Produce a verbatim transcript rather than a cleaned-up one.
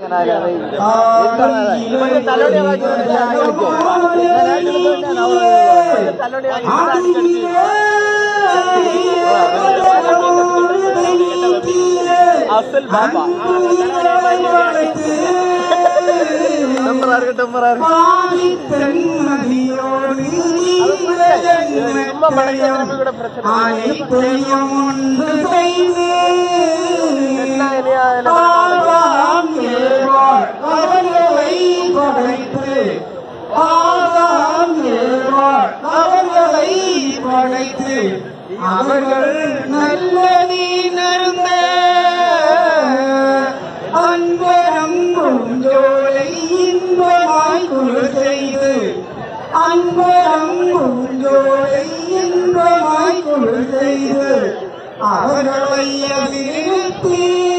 அசல் பாபா சும்மா படைக்க கூட பிரச்சனை அவர்கள் நல்ல நீர்ந்த அன்பரம் பூஞ்சோலை இன்பமாய் குழு செய்து அன்பரம் பூஞ்சோலை இன்பமாய் குழு செய்து அவர்களை அபிவிருத்தி